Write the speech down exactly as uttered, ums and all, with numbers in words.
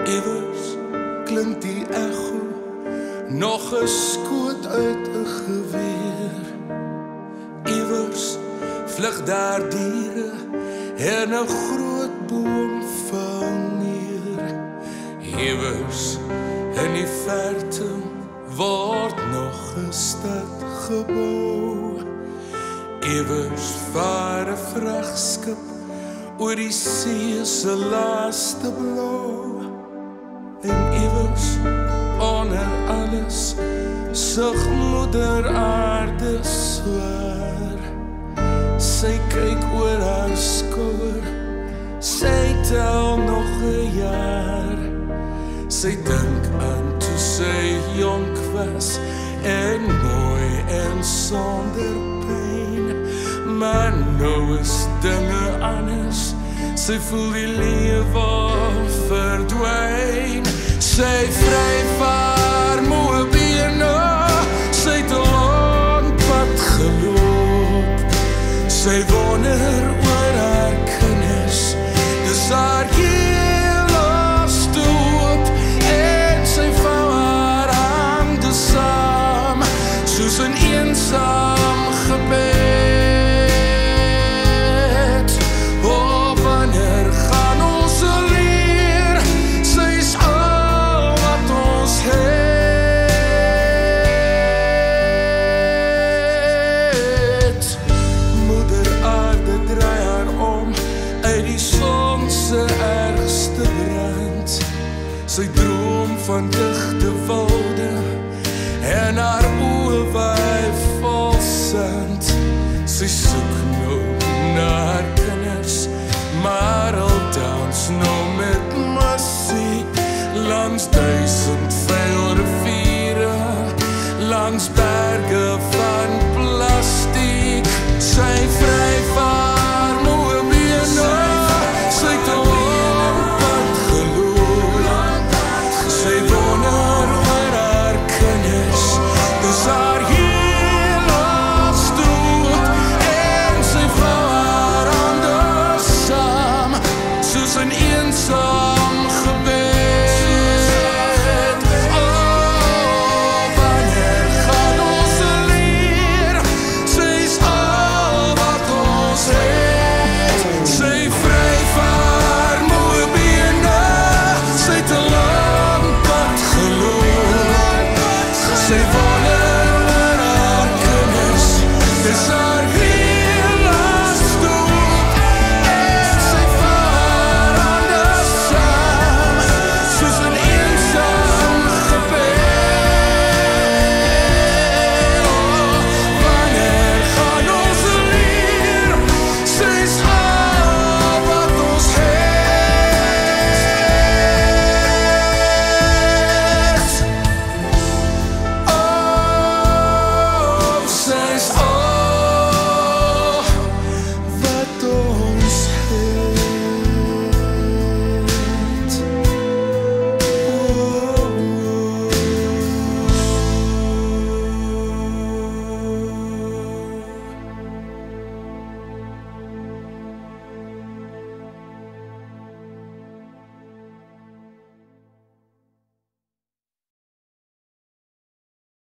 Iewers klink die echo, nog 'n skoot uit 'n geweer. Iewers vlug daar diere en 'n groot boom val neer. Iewers in die verte word nog 'n stad gebou. Iewers vaar 'n vragskip oor die see se laaste blou. En iewers onder alles sug moeder aarde swaar. Sy kyk oor haar skouer, sy tel nog 'n jaar. Sy dink aan toe sy jonk was en mooi en sonder pyn. Maar nou is dinge anders, sy voel die lewe verdwyn. Sy vryf haar moe bene, sy het 'n lang pad geloop. Sy wonder oor haar kinders, dis haar heel laaste hoop. En sy vou haar hande saam, soos 'n eensaam gebed. Sy droom van digte wolde en haar oë wy vol sand. Sy soek nou na haar kinders, maar al dans nou met musiek langs duisend vuil riviere, langs berge van plastiek. Sy vryf haar moe bene, sy het 'n lang pad geloop. Sy wonder oor haar kinders, dis haar heel laaste hoop. En sy vou haar hande saam, soos 'n eensaam gebed. Oh, wanneer gaan ons leer? Sy's al wat ons het. Sy vryf haar moe bene, sy het 'n lang pad geloop. Sy